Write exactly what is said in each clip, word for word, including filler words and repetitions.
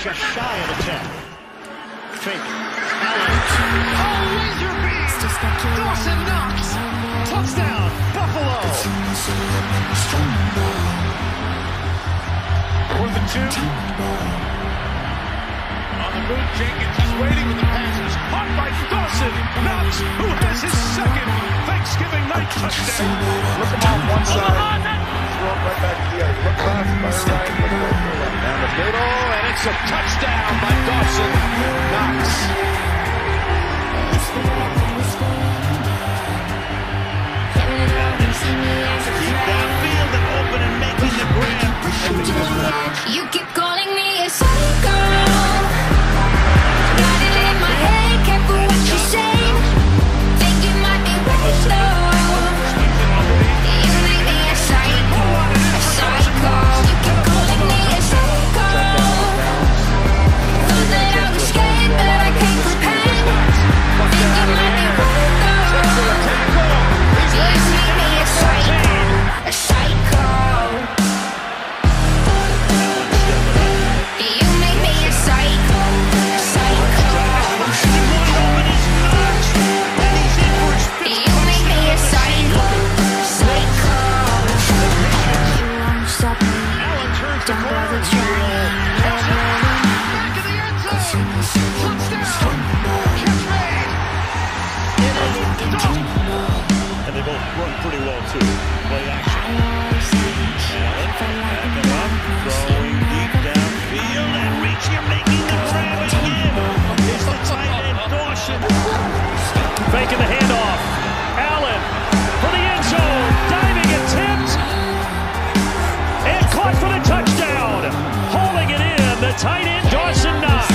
just shy of a ten. Fake. Allen. Oh, laser beam! Dawson Knox! Touchdown, Buffalo! Fourth and two. On the move, Jenkins is waiting with the passes. Caught by Dawson Knox, who has his second Thanksgiving night touchdown. Look him off one side, throw him right back to the other. Look left, fire right, look right, go left. Down the middle, and it's a touchdown by Dawson Knox. Keep downfield and open and making the grab. You keep calling me a psycho. Got it in my head, careful what you say. Think you might be right though. You make me a psycho, a psycho. You keep calling me a psycho. Thought that I was scared, but I can't repent. Think you might be right though. You make me a psycho, a psycho. And they both run pretty well too. Play action. Allen backing up, throwing deep downfield and reaching, making the grab again. It's the tight end Dawson. Faking the handoff. Allen for the end zone, diving attempt, and caught for the touchdown. Hauling it in, the tight end Dawson Knox.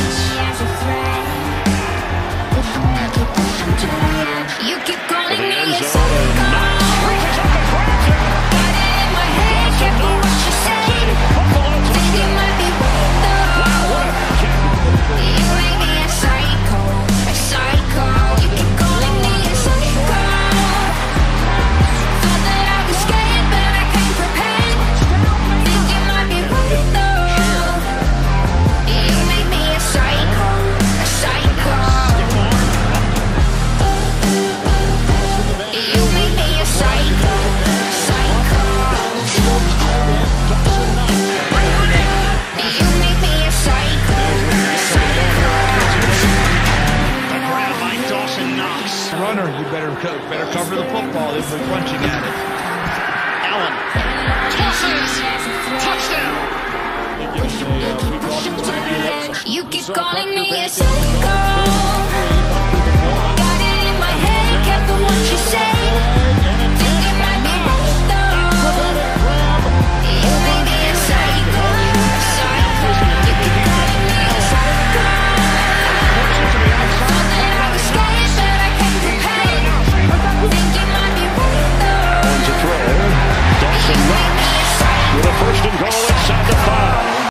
You keep calling me a psycho. Got it in my head, careful what you say. Think you might be right though. You make me a psycho, a psycho. You keep calling me a psycho. Thought that I was scared, but I can't repent. Think you might be right though. You make me a psycho, a psycho. Runner, you better better cover the football if we're punching at it. Allen tosses, touchdown. You keep calling me a psycho.